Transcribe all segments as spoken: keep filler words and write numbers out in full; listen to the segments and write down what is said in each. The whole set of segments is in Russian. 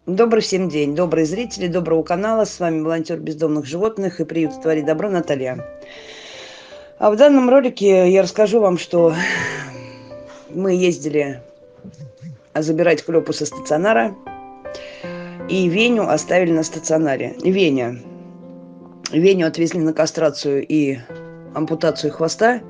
Добрый всем день, добрые зрители доброго канала. С вами волонтер бездомных животных и приют «Твори добро» Наталья. А в данном ролике я расскажу вам, что мы ездили забирать Клёпу со стационара, и Веню оставили на стационаре. Веня. Веню отвезли на кастрацию и ампутацию хвоста.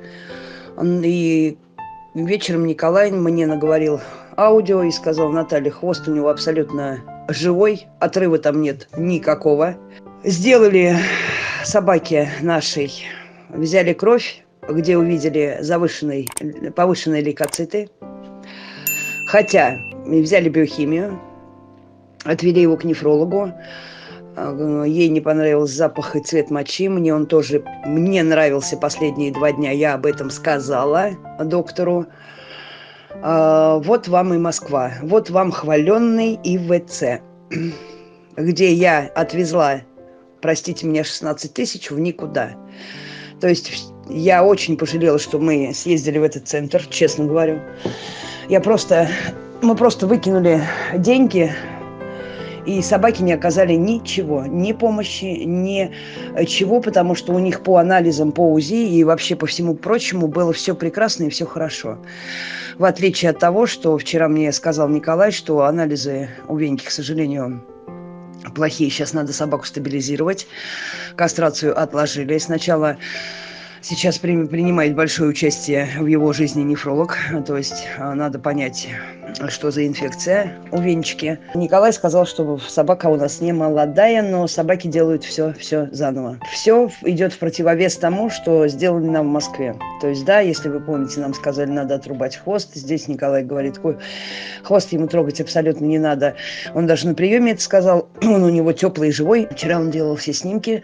И вечером Николай мне наговорил аудио и сказал: Наталья, хвост у него абсолютно живой, отрыва там нет никакого. Сделали собаке нашей, взяли кровь, где увидели завышенный, повышенные лейкоциты. Хотя взяли биохимию, отвели его к нефрологу. Ей не понравился запах и цвет мочи. Мне он тоже, мне нравился последние два дня. Я об этом сказала доктору. Вот вам и Москва. Вот вам хваленный И В Ц, где я отвезла, простите меня, шестнадцать тысяч в никуда. То есть я очень пожалела, что мы съездили в этот центр, честно говорю. Я просто, мы просто выкинули деньги, и собаки не оказали ничего, ни помощи, ни чего, потому что у них по анализам, по УЗИ и вообще по всему прочему было все прекрасно и все хорошо. В отличие от того, что вчера мне сказал Николай, что анализы у Веньки, к сожалению, плохие. Сейчас надо собаку стабилизировать. Кастрацию отложили. Сначала сейчас при, принимает большое участие в его жизни нефролог. То есть надо понять, что за инфекция у Венечки. Николай сказал, что собака у нас не молодая, но собаки делают все, все заново. Все идет в противовес тому, что сделали нам в Москве. То есть, да, если вы помните, нам сказали, надо отрубать хвост. Здесь Николай говорит, хвост ему трогать абсолютно не надо. Он даже на приеме это сказал. Он у него теплый и живой. Вчера он делал все снимки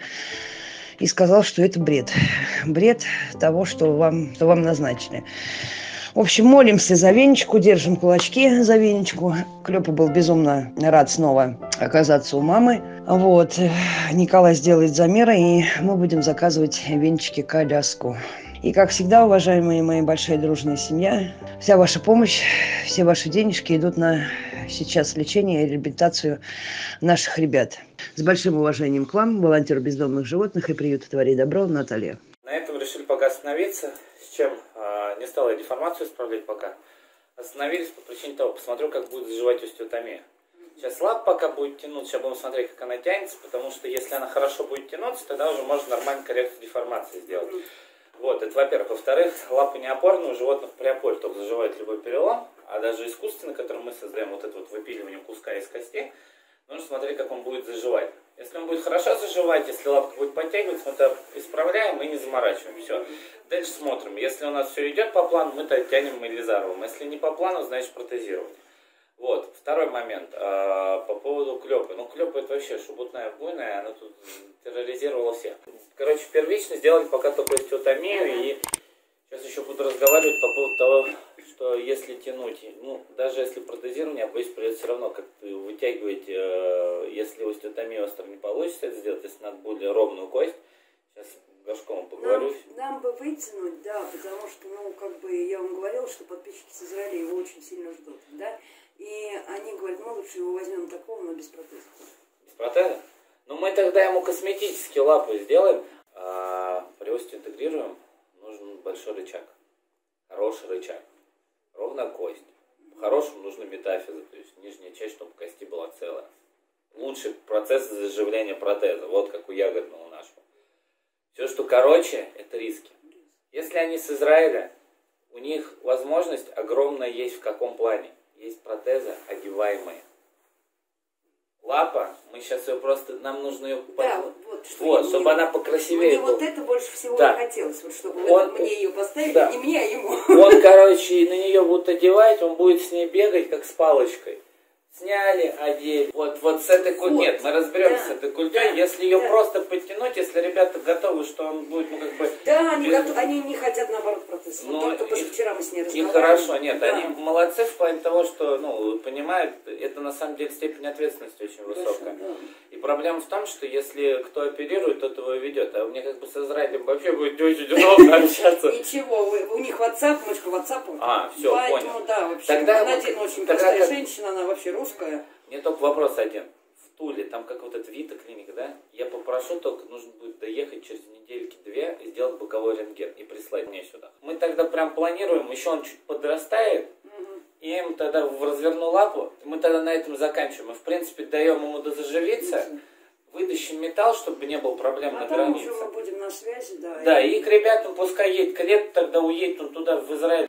и сказал, что это бред. Бред того, что вам, что вам назначили. В общем, молимся за Венечку, держим кулачки за Венечку. Клёпа был безумно рад снова оказаться у мамы. Вот. Николай сделает замеры, и мы будем заказывать Венечке коляску. И, как всегда, уважаемые мои, большая дружная семья, вся ваша помощь, все ваши денежки идут на сейчас лечение и реабилитацию наших ребят. С большим уважением к вам, волонтер бездомных животных и приюта «Твори добро» Наталья. На этом решили пока остановиться, с чем э, не стала деформацию исправлять пока. Остановились по причине того, посмотрю, как будет заживать остеотомия. Сейчас лап пока будет тянуть, сейчас будем смотреть, как она тянется, потому что если она хорошо будет тянуться, тогда уже можно нормально коррекцию деформации сделать. Вот, это во-первых. Во-вторых, лапы неопорные, у животных при опоре только заживает любой перелом, а даже искусственный, который мы создаем, вот это вот выпиливание куска из кости, нужно смотреть, как он будет заживать. Если он будет хорошо заживать, если лапка будет подтягиваться, мы это исправляем и не заморачиваем. Все. Дальше смотрим. Если у нас все идет по плану, мы то тянем мелизаровым. Если не по плану, значит протезировать. Вот. Второй момент. А, по поводу Клёпы. Ну, Клёпа это вообще шебутная, буйная, она тут терроризировала всех. Короче, первично сделали пока только остеотомию, и сейчас еще буду разговаривать по поводу того, что если тянуть, ну, даже если протезирование, а боюсь, придется все равно как-то вытягивать, э, если остеотомию остро не получится это сделать, если надо более ровную кость. Сейчас Горшковым поговорю. Нам, нам бы вытянуть, да, потому что, ну, как бы, я вам говорила, что подписчики с Израиля его очень сильно ждут, да, и они говорят, мы лучше его возьмем такого, но без протеза. Без протеза? Ну, мы тогда ему косметические лапы сделаем, а при остеоинтегрируем нужен большой рычаг, хороший рычаг. Ровная кость. По-хорошему нужна метафиза, то есть нижняя часть, чтобы кости была целая. Лучший процесс заживления протеза, вот как у ягодного нашего. Все, что короче, это риски. Если они с Израиля, у них возможность огромная есть в каком плане. Есть протезы одеваемые. Лапа, мы сейчас ее просто, нам нужно ее... Да, вот, вот, что вот мне, чтобы она покрасивее мне была. вот это больше всего да. и хотелось, вот, чтобы он, мне ее поставили, да. не мне, а ему. Он, короче, на нее будут одевать, он будет с ней бегать, как с палочкой. Сняли, одели. Вот, вот с этой культей. Вот. Нет, мы разберемся да. с этой культей. Да. Если ее да. просто подтянуть, если ребята готовы, что он будет, ну, как бы... Да, они, без... готов, они не хотят, наоборот, протез. Ну, вот только вчера мы с ней разговаривали. И хорошо, нет, да. они молодцы в плане того, что, ну, понимают, это на самом деле степень ответственности очень высокая. Да. И проблема в том, что если кто оперирует, тот его ведет. А у меня как бы с Израилем вообще будет не очень удобно общаться. Ничего, у них WhatsApp, мы же по WhatsApp. А, все, понял. Да, вообще, тогда она один очень простая женщина, она вообще русская. Мне только вопрос один. В Туле, там как вот эта Вита клиника, да? Я попрошу, только нужно будет доехать через недельки-две и сделать боковой рентген и прислать мне сюда. Мы тогда прям планируем, еще он чуть подрастает, угу. И я ему тогда разверну лапу, мы тогда на этом заканчиваем. И в принципе даем ему дозаживиться, угу. Вытащим металл, чтобы не было проблем а на границе. Уже мы будем на связи, да. Да, и к ребятам пускай едет, к лету тогда уедет он туда, в Израиль.